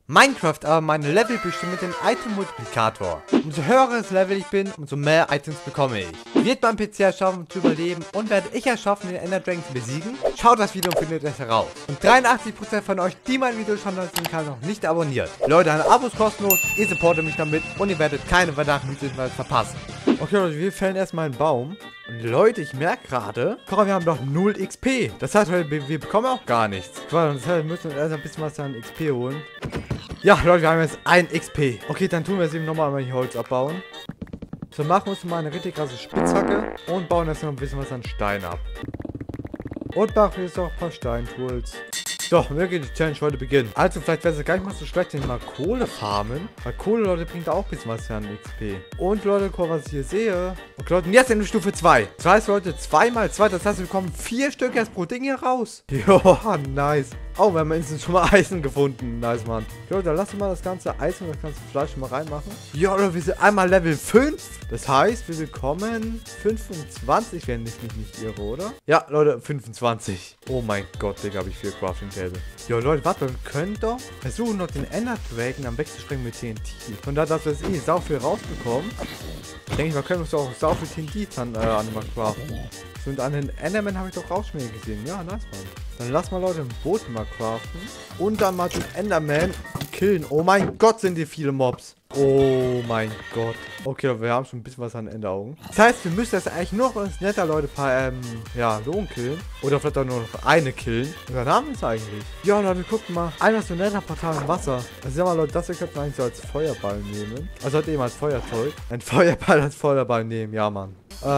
Minecraft aber meine Level bestimmt mit dem Item-Multiplikator. Umso höheres Level ich bin, umso mehr Items bekomme ich. Wird mein PC es schaffen zu überleben und werde ich es schaffen, den Ender Dragon zu besiegen? Schaut das Video und findet es heraus. Und 83% von euch, die mein Video schon auf dem Kanal noch nicht abonniert. Leute, ein Abo ist kostenlos, ihr supportet mich damit und ihr werdet keine weiteren Videos verpassen. Okay Leute, wir fällen erstmal einen Baum. Und Leute, ich merke gerade, wir haben doch 0 XP. Das heißt, wir bekommen auch gar nichts. Das heißt, wir müssen uns erst ein bisschen was an XP holen. Ja, Leute, wir haben jetzt 1 XP. Okay, dann tun wir jetzt eben nochmal hier Holz abbauen. So, machen wir uns mal eine richtig krasse Spitzhacke und bauen jetzt noch ein bisschen was an Stein ab. Und machen wir jetzt noch ein paar Steintools. So, wir gehen die Challenge heute beginnen. Also, vielleicht wäre es gar nicht mal so schlecht, wenn wir mal Kohle farmen. Weil Kohle, Leute, bringt auch ein bisschen was an XP. Und, Leute, guck mal, was ich hier sehe. Okay, Leute, und jetzt in Stufe 2. Das heißt, Leute, 2 mal 2. Das heißt, wir bekommen 4 Stück erst pro Ding hier raus. Joa, nice. Oh, wir haben instant schon mal Eisen gefunden. Nice, Mann. Okay, Leute, dann lassen wir mal das ganze Eisen und das ganze Fleisch schon mal reinmachen. Ja, Leute, wir sind einmal Level 5. Das heißt, wir bekommen 25, wenn ich mich nicht irre, oder? Ja, Leute, 25. Oh mein Gott, Digga, habe ich 4 Crafting Table. Ja, Leute, warte, wir können doch versuchen, noch den Ender Dragon am wegzusprengen mit TNT. Und da, dass wir jetzt sau viel rausbekommen, denke ich, wir können uns auch sau viel TNT an dem craften. Und an den Enderman habe ich doch Rauschmähe gesehen. Ja, nice, Mann. Dann lass mal, Leute, ein Boot mal craften. Und dann mal den Enderman killen. Oh mein Gott, sind hier viele Mobs. Oh mein Gott. Okay, wir haben schon ein bisschen was an Enderaugen. Das heißt, wir müssen jetzt eigentlich nur noch das Nether, Leute, ein paar, Lohn killen. Oder vielleicht auch nur noch eine killen. Und dann haben wir es eigentlich. Ja, Leute, guckt mal. Einmal so ein Nether-Portal im Wasser. Also, sag mal, Leute, das hier könnte man eigentlich so als Feuerball nehmen. Also, halt eben als Feuerzeug. Ein Feuerball als Feuerball nehmen, ja, Mann.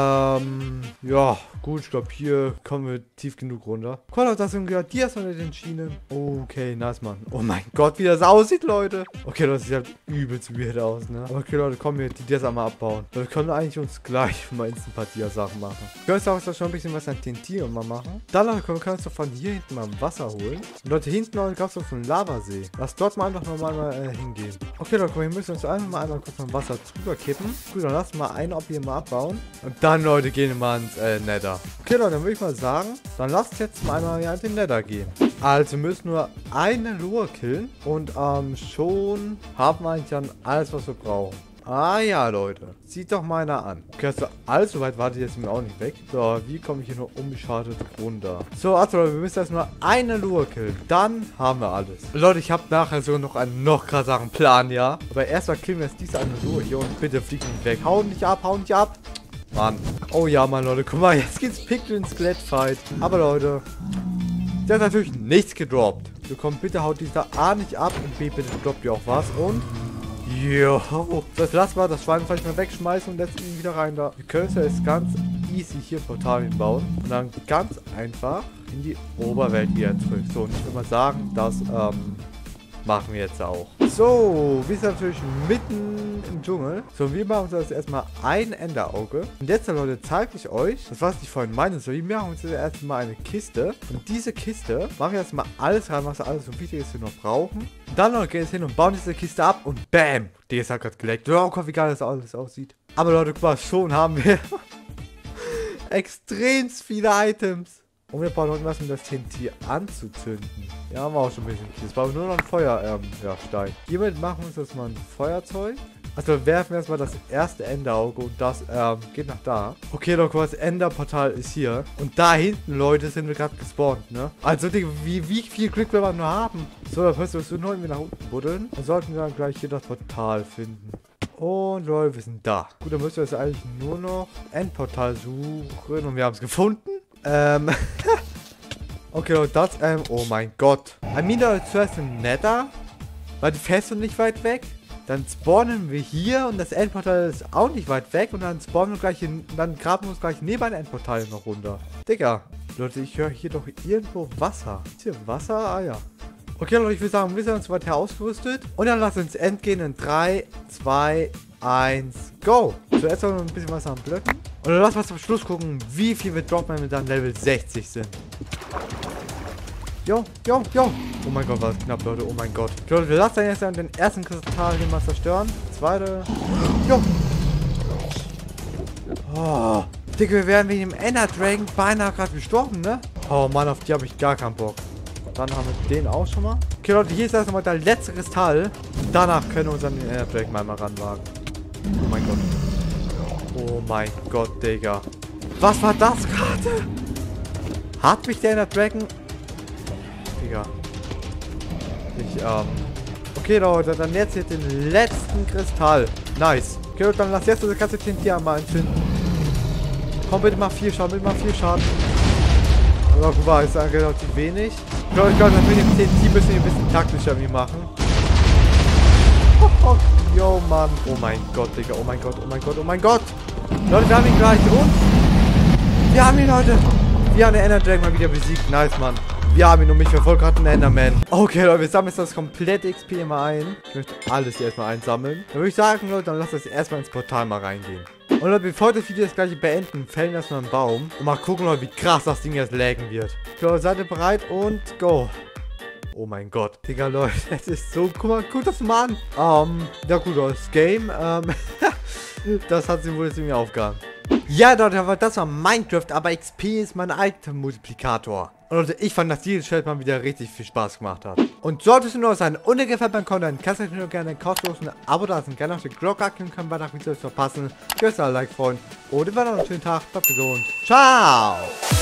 Ja, gut, ich glaube, hier kommen wir tief genug runter. Guck mal, das sind gerade die erst unter den Schienen. Okay, nice, Mann. Oh mein Gott, wie das aussieht, Leute. Okay, das sieht halt übelst weird aus, ne? Aber okay, Leute, kommen wir die das einmal abbauen. Wir können eigentlich uns gleich mal Instant-Partie-Sachen machen. Wir können auch schon ein bisschen was an TNT mal machen. Dann, Leute, können wir uns doch von hier hinten mal Wasser holen. Und Leute, hinten, Leute, gab es doch so einen Lavasee. Lass dort mal einfach mal hingehen. Okay, Leute, wir müssen uns einfach mal einmal kurz mal Wasser drüber kippen. Gut, dann lassen wir einen Ob hier mal abbauen. Und dann, Leute, gehen wir mal ins Nether. Okay, Leute, dann würde ich mal sagen, dann lasst jetzt mal einmal in den Nether gehen. Also, wir müssen nur eine Lure killen. Und schon haben wir eigentlich dann alles, was wir brauchen. Ah ja, Leute. Sieht doch mal einer an. Okay, also allzu weit warte ich jetzt mir auch nicht weg. So, wie komme ich hier nur unbeschadet runter? So, also Leute, wir müssen erst nur eine Lure killen. Dann haben wir alles. Leute, ich habe nachher sogar noch einen noch krasseren Plan, ja. Aber erstmal killen wir jetzt diese eine Lure hier und bitte fliegt nicht weg. Hau nicht ab, hau nicht ab. Mann. Oh ja, Mann, Leute. Guck mal, jetzt geht's Piglin Skelett-Fight. Aber Leute, der hat natürlich nichts gedroppt. So, komm, bitte haut dieser A nicht ab und B, bitte droppt ihr auch was. Und jo, das lassen wir das Schwein vielleicht mal wegschmeißen und jetzt ihn wieder rein da. Wir können es ja jetzt ganz easy hier Portal hinbauen und dann ganz einfach in die Oberwelt wieder zurück. So, und ich will mal sagen, das machen wir jetzt auch. So, wir sind natürlich mitten im Dschungel. So, wir machen uns jetzt erstmal ein Enderauge. Und jetzt, Leute, zeige ich euch, das was ich vorhin meine. So, wir machen uns jetzt erstmal eine Kiste. Und diese Kiste machen wir erstmal alles rein, was alles so wichtig ist, wir noch brauchen. Und dann noch gehen wir hin und bauen diese Kiste ab und BAM! Die ist halt gerade geleckt. Oh Gott, wie geil das alles aussieht. Aber Leute, guck mal, schon haben wir extremst viele Items. Und wir brauchen noch was, um das TNT anzuzünden. Ja, haben wir auch schon ein bisschen. Jetzt brauchen wir nur noch ein Feuer, Stein. Hiermit machen wir uns jetzt mal ein Feuerzeug. Also werfen wir erstmal das erste Enderauge und das, geht nach da. Okay, Leute, das Enderportal ist hier. Und da hinten, Leute, sind wir gerade gespawnt, ne? Also, wie viel Glück wir nur haben. So, dann müssen wir nur nach unten buddeln. Und sollten wir dann gleich hier das Portal finden. Und Leute, wir sind da. Gut, dann müssen wir jetzt eigentlich nur noch Endportal suchen. Und wir haben es gefunden. Okay, Leute, das, oh mein Gott. Leute, zuerst im Nether, weil die Festung nicht weit weg. Dann spawnen wir hier und das Endportal ist auch nicht weit weg. Und dann spawnen wir gleich dann graben wir uns gleich neben ein Endportal noch runter. Digga, Leute, ich höre hier doch irgendwo Wasser. Ist hier Wasser? Ah ja. Okay, Leute, ich würde sagen, wir sind uns weiter ausgerüstet. Und dann lasst uns End gehen in 3, 2, 1, go. Zuerst noch ein bisschen was an Blöcken. Und dann lass mal zum Schluss gucken, wie viel wir droppen, wenn wir dann Level 60 sind. Jo. Oh mein Gott, war das knapp, Leute. Oh mein Gott. Leute, wir lassen jetzt den ersten Kristall hier mal zerstören. Zweite. Jo. Oh. Digga, wir wären wegen dem Ender Dragon beinahe gerade gestorben, ne? Oh Mann, auf die habe ich gar keinen Bock. Dann haben wir den auch schon mal. Okay, Leute, hier ist erstmal der letzte Kristall. Danach können wir uns an den Ender Dragon mal ranwagen. Oh mein Gott. Oh mein Gott, Digga. Was war das gerade? Hat mich der Ender Dragon... Digga. Okay, Leute, dann jetzt hier den letzten Kristall. Nice. Okay, Leute, dann lass jetzt das ganze TNT mal entzünden. Komm, bitte mal 4 Schaden, bitte mal 4 Schaden. Aber gut, war jetzt relativ wenig. Ich glaube, dann will ich den TNT müssen wir ein bisschen taktischer wie machen. Oh, yo, Mann. Oh mein Gott, Digga. Oh mein Gott, oh mein Gott, oh mein Gott. Leute, wir haben ihn gleich. Und wir haben ihn, Leute. Wir haben den Ender Dragon mal wieder besiegt. Nice, Mann. Wir haben ihn und mich verfolgt gerade ein Enderman. Okay, Leute, wir sammeln jetzt das komplette XP immer ein. Ich möchte alles hier erstmal einsammeln. Dann würde ich sagen, Leute, dann lasst uns erstmal ins Portal mal reingehen. Und Leute, bevor wir das Video das gleiche beenden, fällen erstmal einen Baum. Und mal gucken, Leute, wie krass das Ding jetzt laggen wird. Okay, Leute, seid ihr bereit? Und go. Oh mein Gott. Digga, Leute, es ist so... Guck mal, guck das mal an. Ja gut, das Game, das hat sich wohl jetzt irgendwie aufgehangen. Ja, Leute, das war Minecraft, aber XP ist mein Item-Multiplikator. Und Leute, ich fand, dass dieses Schild mal wieder richtig viel Spaß gemacht hat. Und solltest du nur sein und dir gefällt mein Content, kannst du natürlich gerne ein kostenloses Abo da lassen, gerne auf die Glocke aktivieren, kann weiter Videos verpassen. Tschüss, Like, Freund. Und wir noch einen schönen Tag, bleibt gesund. Ciao!